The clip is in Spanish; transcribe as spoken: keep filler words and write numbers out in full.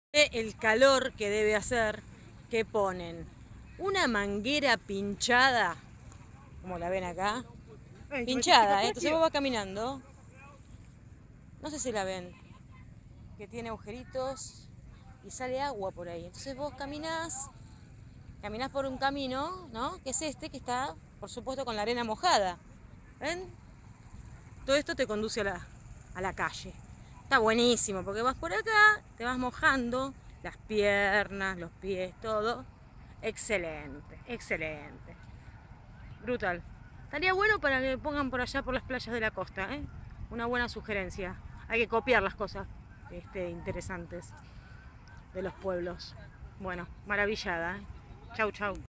El calor que debe hacer, que ponen una manguera pinchada, como la ven acá, pinchada, ¿eh? Entonces vos vas caminando, no sé si la ven, que tiene agujeritos y sale agua por ahí. Entonces vos caminás, caminás por un camino, ¿no? Que es este, que está, por supuesto, con la arena mojada. ¿Ven? Todo esto te conduce a la, a la calle. Está buenísimo, porque vas por acá, te vas mojando las piernas, los pies, todo. Excelente, excelente. Brutal. Estaría bueno para que pongan por allá por las playas de la costa, ¿eh? Una buena sugerencia. Hay que copiar las cosas este, interesantes de los pueblos. Bueno, maravillada, ¿eh? Chau, chau.